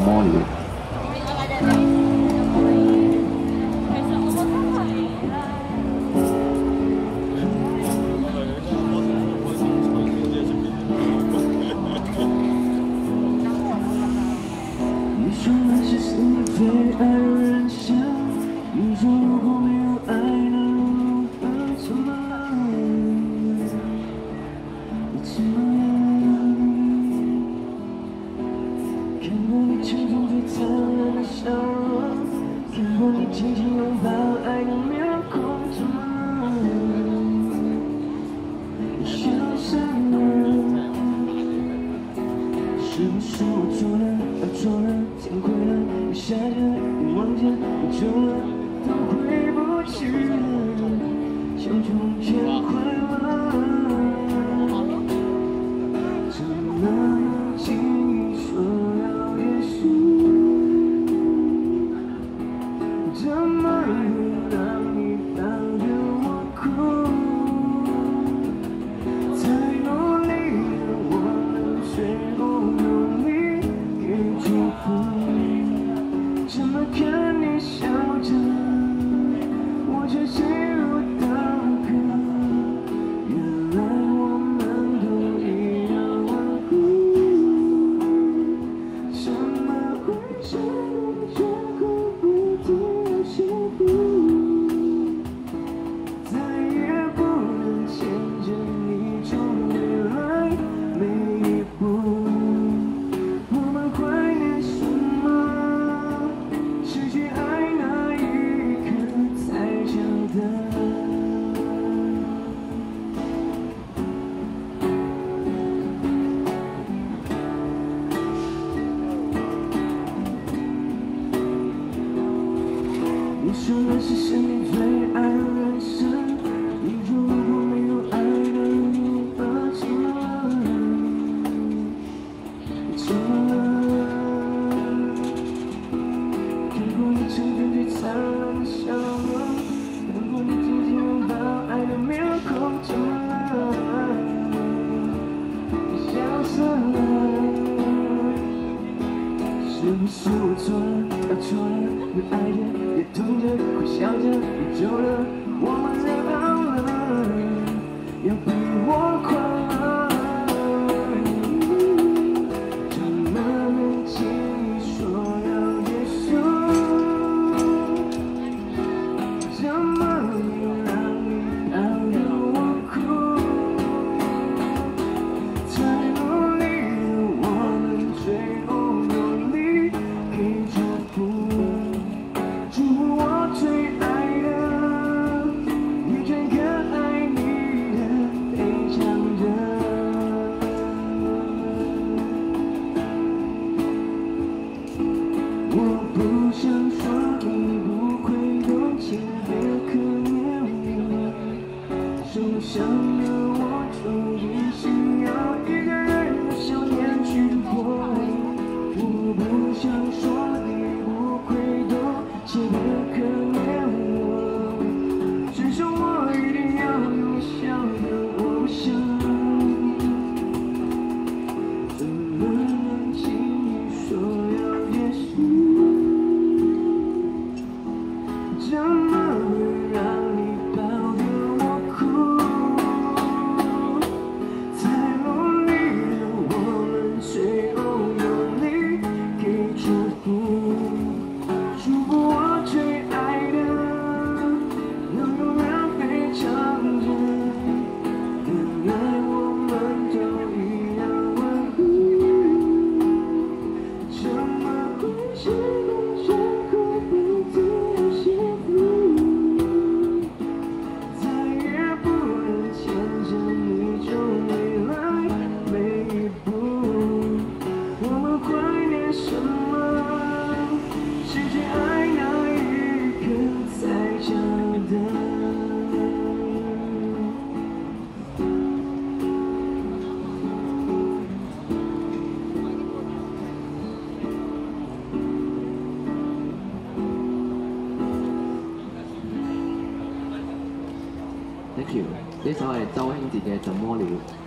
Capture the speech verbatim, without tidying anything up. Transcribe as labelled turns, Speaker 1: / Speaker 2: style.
Speaker 1: 么了？你说那是心里最爱的人想，你说如果没有爱，那如何做梦？你怎么样？看过你唇中最灿烂的笑容，看过你紧紧拥抱爱的面孔，怎么你消失了？是不是我错了？爱错了，天灰了，雨下着，你望见，你走了，都回不去了，像从前快乐。怎么能轻易说要结束？怎么会让你抱着我哭？太努力了，我们最不用力给祝福。怎么看你笑着，我却心如刀割。原来我们都一样顽固，怎么会这样绝口不提要幸福？再也不能牵着你走未来每一步。我们怀念什么？失去爱那一刻才晓得。你说那是生命最爱的人生，你说如果没有爱，那如何做梦？怎么了？看过你唇边最灿烂的笑容，看过你紧紧拥抱爱的面孔，怎么了？你消失了。是不是我错了？爱错了，越爱着越痛着，快笑着你走了，我们热好了，要比我快乐。怎么能轻易说要结束？怎么会让你抱着我哭？太努力了，我们最不用力给祝福。祝福我最爱的，遇见更爱你的，陪唱着。我不想说你不会懂，千别可怜我。受伤的我终于需要一个人的笑脸去过。我不想说你不会懂，千别可怜我。至少我一定要有笑的，我不想。怎么能轻易说要结束？怎么会让你抱着我哭？太努力了，我们最不用力给祝福。祝福我最爱的，能永远陪唱着。原来我们都一样顽固，怎么会这样绝口不提要幸福？再也不能牵着你走未来每一步。我们怀念什么？失去爱那一刻才晓得。Thank you，呢首係周興哲嘅《怎麼了》。